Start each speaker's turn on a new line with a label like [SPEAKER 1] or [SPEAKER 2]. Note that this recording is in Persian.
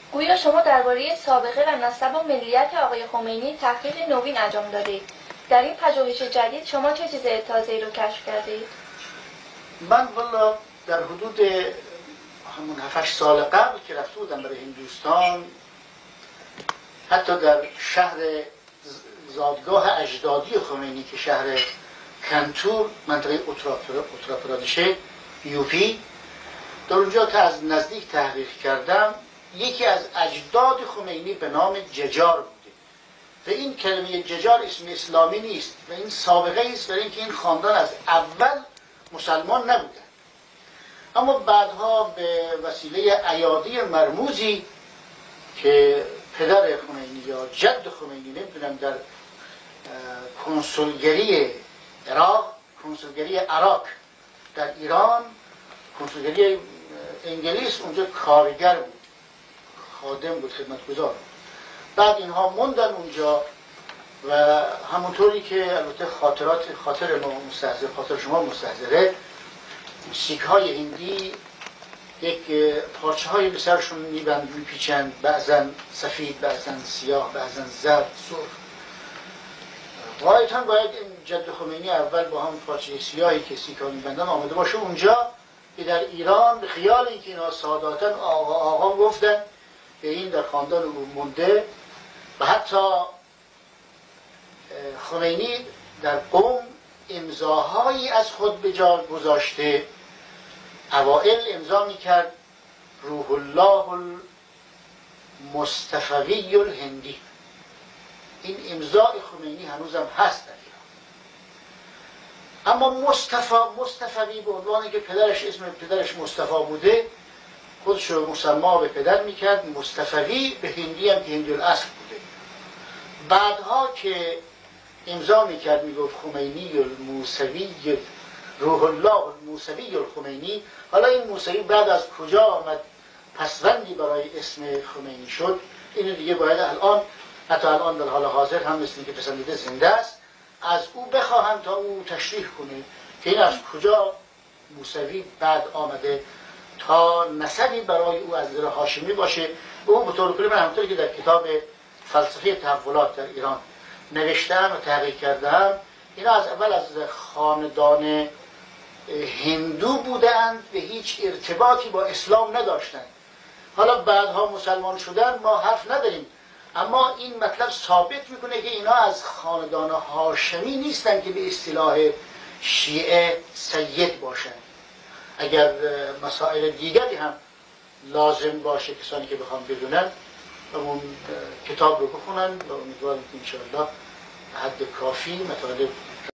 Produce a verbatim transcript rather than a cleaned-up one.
[SPEAKER 1] گویا شما درباره سابقه و نسب و ملیت آقای خمینی تحقیق نوین انجام دادید. در این پژوهش جدید شما چه چیز تازه‌ای رو کشف کردید؟
[SPEAKER 2] من والا در حدود همون هفت هشت سال قبل که رفته بودم برای هندوستان، حتی در شهر زادگاه اجدادی خمینی که شهر کنتور منطقه اتر پردیش یوپی، در اونجا که از نزدیک تحقیق کردم، یکی از اجداد خمینی به نام ججار بوده و این کلمه ججار اسم اسلامی نیست و این سابقه است برای اینکه این خاندان از اول مسلمان نبودن، اما بعدها به وسیله ایادی مرموزی که پدر خمینی یا جد خمینی، نمیدونم، در کنسولگری عراق کنسولگری عراق در ایران، کنسولگری انگلیس اونجا کارگر بود، خادم بود، خدمتگزار. بعد اینها موندن اونجا و همونطوری که البته خاطرات خاطر ما مستحضر، خاطر شما مستحضره، سیک های هندی یک پارچه های به سرشون میبند، میپیچند، بعضا سفید، بعضا سیاه، بعضا زرد، سرخ. غایتاً باید این جد خمینی اول با هم پارچه سیاهی که سیک ها میبندن آمده باشه اونجا، که در ایران به خیال اینکه اینا ساداتاً آقا آقا گفتن که این در خاندان او مونده. و حتی خمینی در قم امضاهایی از خود به جا گذاشته. اوائل امضا میکرد روح الله المصطفوی الهندی. این امضای خمینی هنوزم هست در ایران. اما مصطفی مصطفوی به عنوانی که پدرش اسم پدرش مصطفی بوده، خودش رو مسما به پدر میکرد. مصطفوی به هندی هم که هندی الاصل بوده. بعدها که امضا میکرد میگفت خمینی الموسوی، روح الله الموسوی الخمینی. حالا این موسوی بعد از کجا آمد، پسوندی برای اسم خمینی شد، اینو دیگه باید الان، حتی الان در حال حاضر هم مثل که پسندیده زنده است، از او بخواهم تا او تشریح کنه که این از کجا موسوی بعد آمده تا نسبی برای او از نظر هاشمی باشه. و اون به طور کلی من همونطوری که در کتاب فلسفه تحولات در ایران نوشتم و تحقیق کردم، اینا از اول از خاندان هندو بودند و هیچ ارتباطی با اسلام نداشتند. حالا بعدها مسلمان شدن ما حرف نداریم، اما این مطلب ثابت میکنه که اینا از خاندان هاشمی نیستن که به اصطلاح شیعه سید باشن. اگر مسائل دیگری هم لازم باشه کسانی که بخوام بدونن اون کتاب رو بخونن و امیدوارم که انشاءالله حد کافی مطالب